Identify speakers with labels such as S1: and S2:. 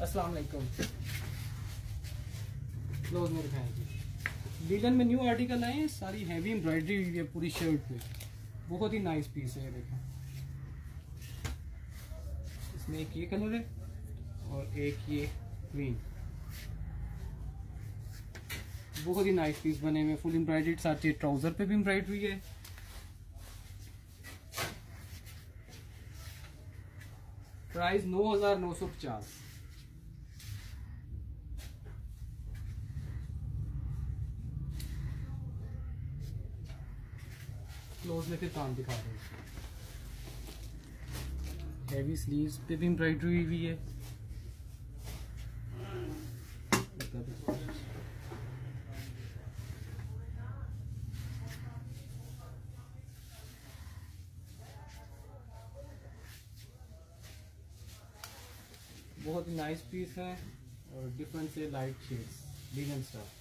S1: अस्सलाम वालेकुम। क्लोज में दिखाएंगे। लीलन में न्यू आर्टिकल आए हैं, सारी हैवी एम्ब्रॉयडरी हुई है पूरी शर्ट पे, बहुत ही नाइस पीस है। ये देखें, इसमें एक ये कलर है और एक ये ग्रीन, बहुत ही नाइस पीस बने हुए, फुल एम्ब्रॉयडरी। साथ ही ट्राउजर पे भी एम्ब्रॉयडरी है। प्राइस 9,950। क्लोज में फिर काम दिखा रहे हैं। हैवी स्लीव्स पे भी एम्ब्रॉयडरी हुई है। बहुत ही नाइस पीस है और डिफरेंट से लाइट शेड्स, लिनन स्टफ।